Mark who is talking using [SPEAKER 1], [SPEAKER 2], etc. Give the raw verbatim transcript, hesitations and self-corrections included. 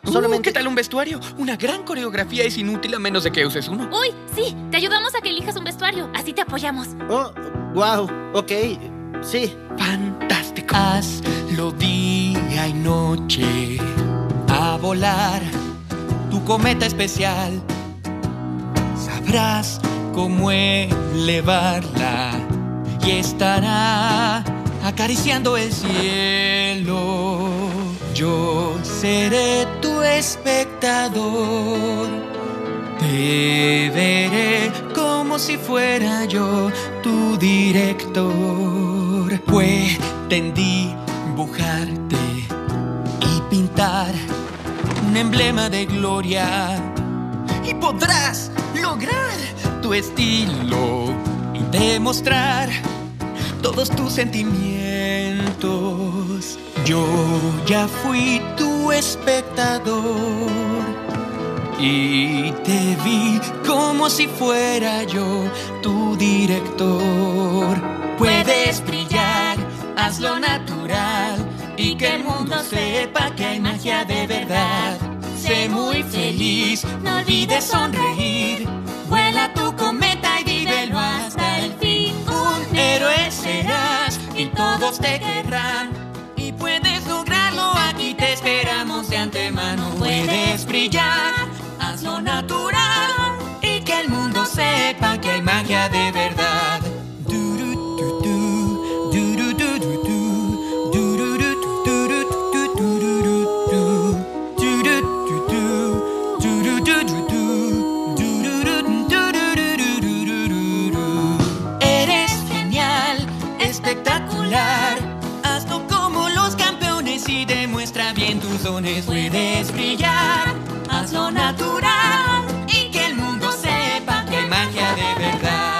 [SPEAKER 1] solamente...
[SPEAKER 2] Uh, ¿qué tal un vestuario? Una gran coreografía es inútil a menos de que uses uno.
[SPEAKER 3] Uy, sí, te ayudamos a que elijas un vestuario. Así te apoyamos.
[SPEAKER 1] Oh, wow, ok, sí.
[SPEAKER 2] Fantástico. Hazlo día y noche, a volar tu cometa especial. Sabrás cómo elevarla y estará acariciando el cielo. Yo seré tu espectador. Te veré como si fuera yo tu director. Pueden dibujarte y pintar un emblema de gloria. Y podrás lograr tu estilo y demostrar todos tus sentimientos. Yo ya fui tu espectador y te vi como si fuera yo tu director. Puedes brillar, hazlo natural y que el mundo sepa que hay magia de verdad. Sé muy feliz, no olvides sonreír. Vuela tu cometa y vívelo hasta el fin. Un héroe serás y todos te querrán. Y puedes lograrlo, aquí te esperamos de antemano. Puedes brillar, hazlo natural y que el mundo sepa que hay magia de verdad. Eres genial, espectacular. Hazlo como los campeones y demuestra bien tus dones. Puedes brillar, hazlo natural y que el mundo sepa que hay magia de verdad.